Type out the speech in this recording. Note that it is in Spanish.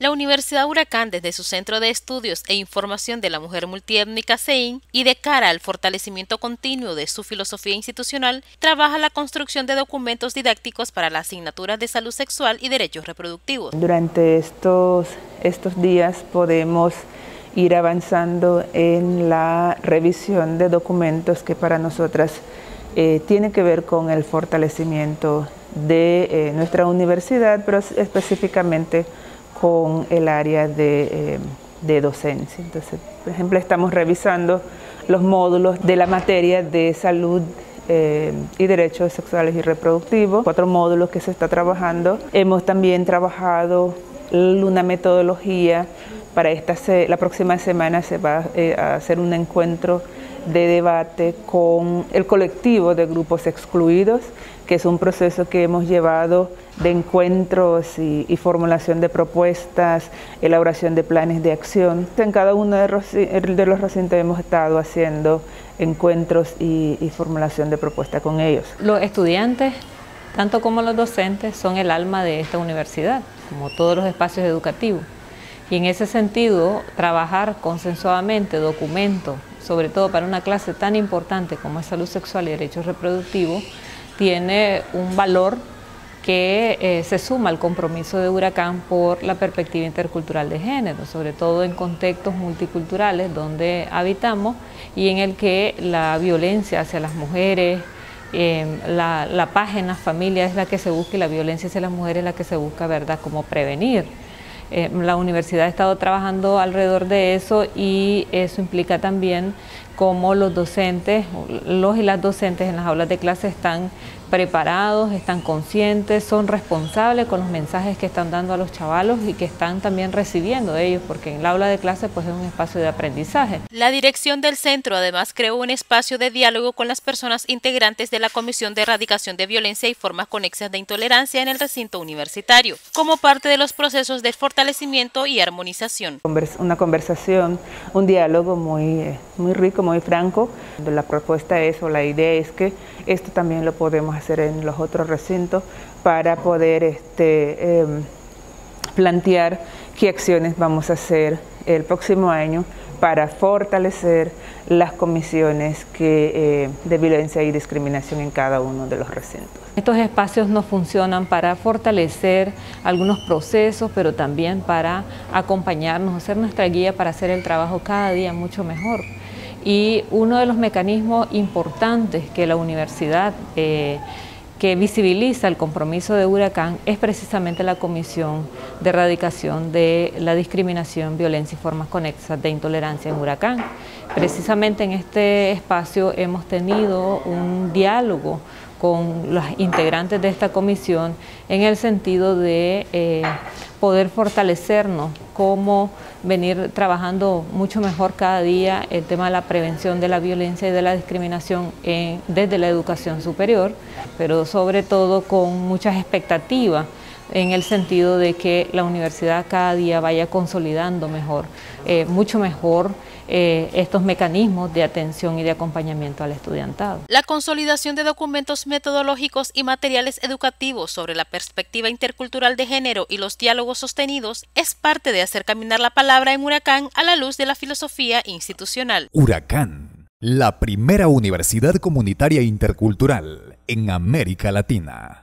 La Universidad Huracán, desde su Centro de Estudios e Información de la Mujer Multiétnica CEIN y de cara al fortalecimiento continuo de su filosofía institucional, trabaja la construcción de documentos didácticos para las asignaturas de salud sexual y derechos reproductivos. Durante estos días podemos ir avanzando en la revisión de documentos que para nosotras tiene que ver con el fortalecimiento de nuestra universidad, pero específicamente con el área de docencia. Entonces, por ejemplo, estamos revisando los módulos de la materia de salud y derechos sexuales y reproductivos, 4 módulos que se está trabajando. Hemos también trabajado una metodología para la próxima semana se va a hacer un encuentro de debate con el colectivo de grupos excluidos, que es un proceso que hemos llevado de encuentros y formulación de propuestas, elaboración de planes de acción. En cada uno de los recintos hemos estado haciendo encuentros y formulación de propuestas con ellos. Los estudiantes, tanto como los docentes, son el alma de esta universidad, como todos los espacios educativos. Y en ese sentido, trabajar consensuadamente documentos, sobre todo para una clase tan importante como es salud sexual y derechos reproductivos, tiene un valor que se suma al compromiso de Huracán por la perspectiva intercultural de género, sobre todo en contextos multiculturales donde habitamos y en el que la violencia hacia las mujeres, la página familia es la que se busca y la violencia hacia las mujeres es la que se busca, ¿verdad?, cómo prevenir. La universidad ha estado trabajando alrededor de eso y eso implica también cómo los docentes, los y las docentes en las aulas de clase están preparados, están conscientes, son responsables con los mensajes que están dando a los chavalos y que están también recibiendo de ellos, porque en el aula de clase pues es un espacio de aprendizaje. La dirección del centro además creó un espacio de diálogo con las personas integrantes de la Comisión de Erradicación de Violencia y Formas Conexas de Intolerancia en el recinto universitario, como parte de los procesos de fortalecimiento y armonización. Una conversación, un diálogo muy rico, muy franco. La propuesta es, o la idea es que esto también lo podemos hacer en los otros recintos para poder plantear qué acciones vamos a hacer el próximo año para fortalecer las comisiones de violencia y discriminación en cada uno de los recintos. Estos espacios nos funcionan para fortalecer algunos procesos, pero también para acompañarnos, ser nuestra guía para hacer el trabajo cada día mucho mejor. Y uno de los mecanismos importantes que la universidad que visibiliza el compromiso de Huracán es precisamente la Comisión de Erradicación de la Discriminación, Violencia y Formas Conexas de Intolerancia en Huracán. Precisamente en este espacio hemos tenido un diálogo con los integrantes de esta comisión en el sentido de poder fortalecernos, cómo venir trabajando mucho mejor cada día el tema de la prevención de la violencia y de la discriminación desde la educación superior, pero sobre todo con muchas expectativas en el sentido de que la universidad cada día vaya consolidando mucho mejor estos mecanismos de atención y de acompañamiento al estudiantado. La consolidación de documentos metodológicos y materiales educativos sobre la perspectiva intercultural de género y los diálogos sostenidos es parte de hacer caminar la palabra en Huracán a la luz de la filosofía institucional. Huracán, la primera universidad comunitaria intercultural en América Latina.